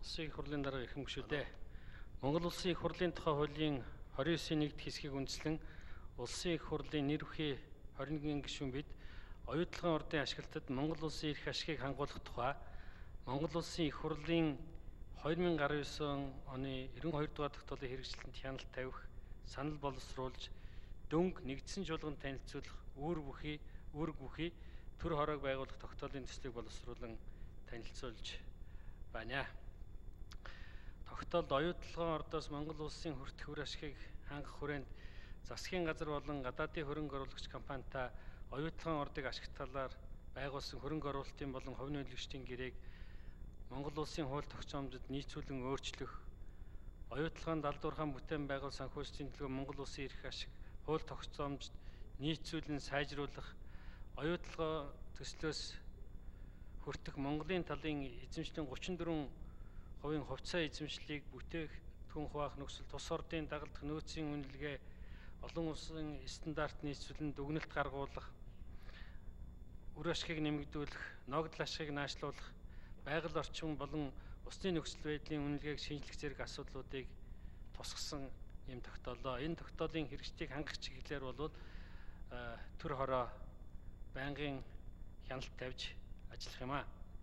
Улсын их хурлын дарга ирэх мөшүүдээ. Монгол Улсын их хурлын тухай хуулийн 29-ийн 1-р хэсгийг үндэслэн Улсын их хурлын нэр бүхий 21 гишүүн бид оюутлогын ордын ашиглалтад Монгол Улсын эрх ашигыг хангуулах тухай Монгол Улсын их хурлын 2019 оны 92 дугаар тогтоолын хэрэгжилтэнд хяналт тавих, санал боловсруулж, дөнгө нэгдсэн чуулганд танилцуулах, үүрэг бүхий төр хороог байгуулах тогтоолын төслийг боловсруулан танилцуулж байна. Тогтоолд оюутлогын ордоос Монгол Улсын хүртэх үр ашигыг хангах хүрээнд засгийн газар болон гадаадын хөрөнгө оруулагч компанитай оюутлогын ордыг ашиглалтаар байгуулсан хөрөнгө оруулалтын болон хувь нөлөөлөгчдийн гэрээг Монгол Улсын хууль тогтоомжид нийцүүлэн өөрчлөх, оюутлогын далдуурхан бүтээн байгуул санхүүжилтийн төлөө Монгол Улсын эрх ашиг хууль тогтоомжид нийцүүлэн сайжруулах, оюутлогоо төслөөс хүртэх Монголын талын эзэмшлийн 34% хувьцаа эзэмшлийг бүтээгдэхүүн хуваах нөхцөл тус ордын дагалдах нөөцийн үнэлгээ олон улсын стандарт нийцүүлэн дүгнэлт гаргуулах, үр ашигыг нэмэгдүүлэх, ногдол ашигыг наашлуулах, байгаль орчин болон усны нөхцөл байдлын үнэлгээг шинжлэх зэрэг асуудлуудыг тусгасан юм тогтоолоо. Энэ тогтоолын хэрэгжлийг хангах чиглэлээр бол төр хороо байнгын хяналт тавьж ажиллах юм аа.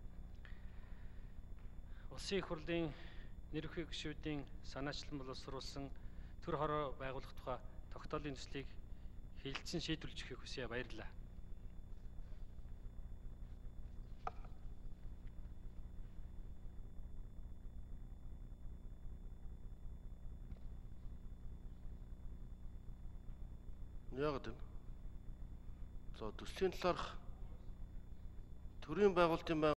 Улсын их хурлын нэр бүхий гишүүдийн санаачлан боловсруулсан төр хороо байгуулах тухай тогтоолын төслийг хэлэлцэн шийдвэрлэж өгөхийг хүсье. Баярлалаа. Яагаад вэ? За төслийн талаарх төрийн байгуулалтын